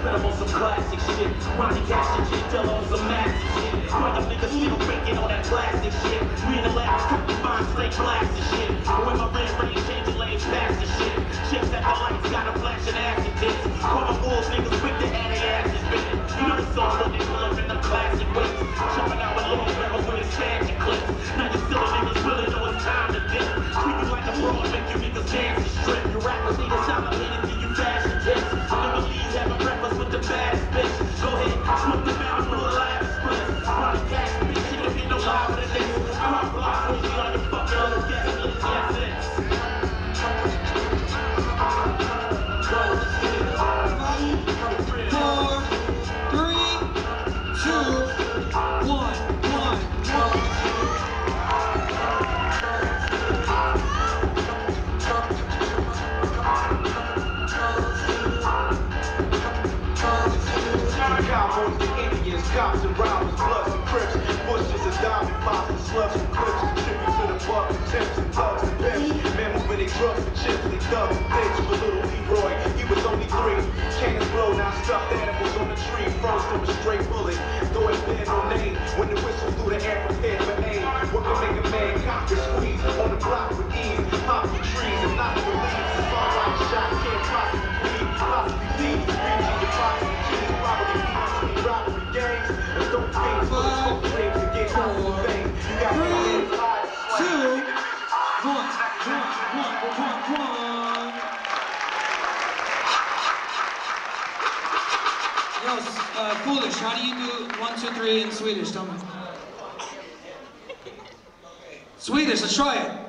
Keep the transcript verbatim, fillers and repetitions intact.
spit up on some classic shit. Ronnie Cash and Jay Dilla on some massive shit. Why the niggas still breaking on that plastic shit? We in the lab, cooking fine, stay blasting shit. When my red rain changing lanes past the shit. Chips at the lights, got a flashing acid tits. Call my bulls, niggas quick to add their asses bitten. You know the song when they pull up in the classic whips. Chopping out with long barrels with expansion clips. Now you silly niggas really know it's time to dip. Treat you like a fraud, make you niggas dance and strip. Your rappers need a time to lead until you fashion tips. Never leave having breakfast with the baddest bitch. Go ahead, smoke the mountain full of lavish splits. Ronnie Cash, bitch, you don't get no lie with a nigga. Rock blocks, when you on your fucking little guest list, that's it. Four, three, two, one, one, one. Cowboys and Indians, cops and robbers, bloods and crips, bushes and diamond pops and slugs and clips, tribute to the bucks and tips and thugs and pimps. Men moving they drugs and chips, they thugs and bitch. But little Leroy, he was only three. Cannons blow, now stuffed animals on the tree, froze from a straight bullet. Though it's been no name, when the whistle through the air prepared for aim. What can make a man cock and squeeze on the block with ease? Pop the trees and knock the leaves. The sunlight shot can't possibly be, possibly be. Green G the box and cheese, probably be robbery gangs. And don't think for the smoke dreams and get out of the vein. You got to get five, Two, one, one, one, one, one. Yo, uh, Foolish, how do you do one, two, three in Swedish? Tell me. Swedish, let's try it.